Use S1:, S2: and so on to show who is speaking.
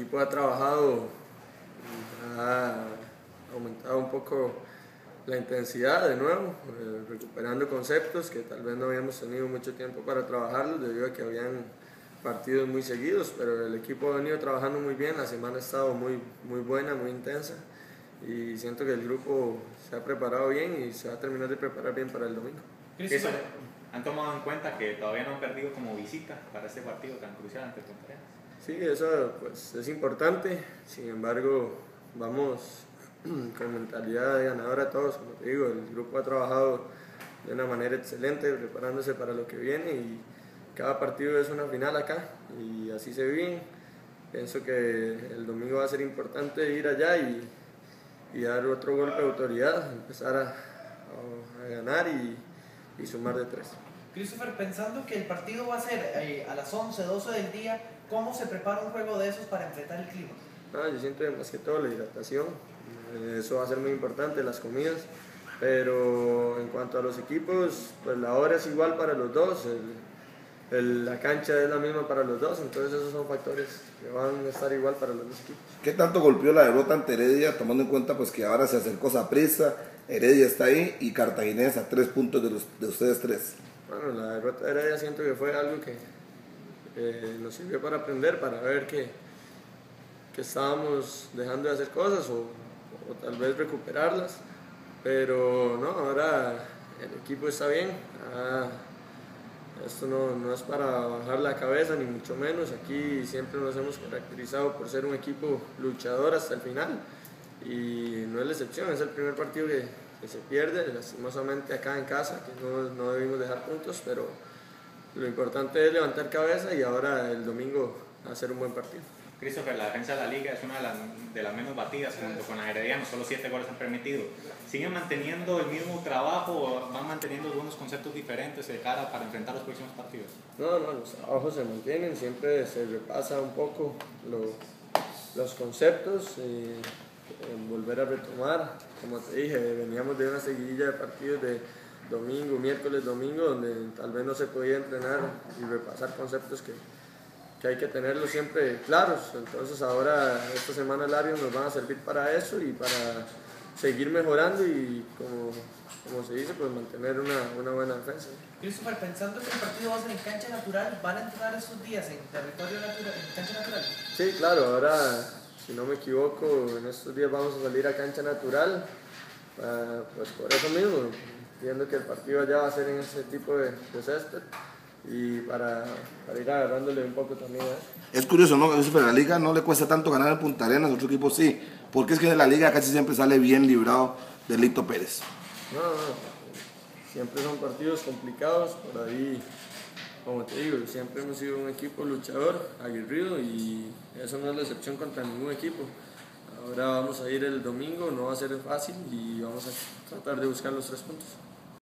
S1: equipo ha trabajado, ha aumentado un poco la intensidad de nuevo, recuperando conceptos que tal vez no habíamos tenido mucho tiempo para trabajarlos debido a que habían partidos muy seguidos, pero el equipo ha venido trabajando muy bien, la semana ha estado muy buena, muy intensa y siento que el grupo se ha preparado bien y se va a terminar de preparar bien para el domingo.
S2: Eso, ¿han tomado en cuenta que todavía no han perdido como visita para este partido tan crucial ante Punta Arenas?
S1: Sí, eso pues, es importante, sin embargo vamos con mentalidad de ganadora todos, como te digo, el grupo ha trabajado de una manera excelente, preparándose para lo que viene y cada partido es una final acá y así se vive. Pienso que el domingo va a ser importante ir allá y dar otro golpe de autoridad, empezar a ganar y sumar de 3.
S3: Christopher, pensando que el partido va a ser a las 11, 12 del día, ¿cómo se prepara un juego de esos para enfrentar el clima?
S1: Yo siento más que todo la hidratación, eso va a ser muy importante, las comidas, pero en cuanto a los equipos, pues la hora es igual para los dos, la cancha es la misma para los dos, entonces esos son factores que van a estar igual para los dos equipos.
S4: ¿Qué tanto golpeó la derrota ante Heredia, tomando en cuenta pues que ahora se acercó Saprissa, Heredia está ahí y Cartaginés a 3 puntos de ustedes 3?
S1: Bueno, la derrota de Heredia siento que fue algo que nos sirvió para aprender, para ver que estábamos dejando de hacer cosas o tal vez recuperarlas, pero no, ahora el equipo está bien. Esto no es para bajar la cabeza ni mucho menos, aquí siempre nos hemos caracterizado por ser un equipo luchador hasta el final y no es la excepción, es el primer partido que se pierde, lastimosamente acá en casa, que no debimos dejar puntos, pero lo importante es levantar cabeza y ahora el domingo hacer un buen partido.
S2: Christopher, la defensa de la liga es una de las menos batidas junto con la Herediano, solo 7 goles han permitido. ¿Siguen manteniendo el mismo trabajo o van manteniendo algunos conceptos diferentes de cara para enfrentar los próximos partidos?
S1: No, los trabajos se mantienen, siempre se repasa un poco los conceptos, volver a retomar. Como te dije, veníamos de una seguidilla de partidos de domingo, miércoles, domingo, donde tal vez no se podía entrenar y repasar conceptos que hay que tenerlos siempre claros. Entonces ahora esta semana largas nos van a servir para eso y para seguir mejorando y como se dice, pues mantener una buena defensa.
S3: Christopher, pensando que el partido va a ser en cancha natural, ¿van a entrenar estos días en territorio natural, en cancha natural?
S1: Sí, claro, ahora si no me equivoco en estos días vamos a salir a cancha natural, pues por eso mismo, viendo que el partido allá va a ser en ese tipo de césped y para ir agarrándole un poco también.
S4: Es curioso, ¿no? A la liga no le cuesta tanto ganar en Punta Arenas, otro equipo sí, porque es que de la liga casi siempre sale bien librado de Lito Pérez.
S1: No, siempre son partidos complicados, por ahí, como te digo, siempre hemos sido un equipo luchador, aguerrido y eso no es la excepción contra ningún equipo. Ahora vamos a ir el domingo, no va a ser fácil y vamos a tratar de buscar los 3 puntos.